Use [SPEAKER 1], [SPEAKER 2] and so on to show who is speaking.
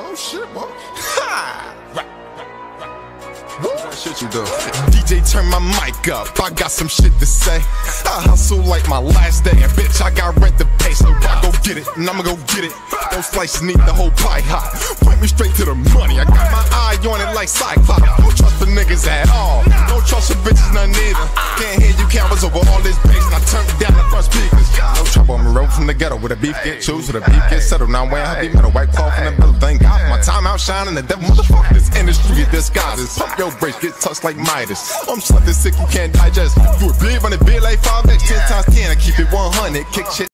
[SPEAKER 1] Oh shit, boy. Ha! What shit you do? DJ, turn my mic up, I got some shit to say. I hustle like my last day, and bitch, I got rent to pay. So I go get it, and I'ma go get it. Those slices need the whole pie hot. Point me straight to the money, I got my eye on it like Cyclops. Don't trust the niggas at all, don't trust the bitches none either. Can't hear you cameras over all this bass, and I turn down the front speakers. No trouble, I'm a road from the ghetto, where the beef get choose, where the beef get settled. Now I'm wearing heavy metal, white cloth in the middle. Thank God my time outshining the devil, motherfucker. This industry disguises. Pump your brakes, get touched like Midas. I'm something sick you can't digest. You a big on the bill like 5x, 10 times 10. I keep it 100, kick shit.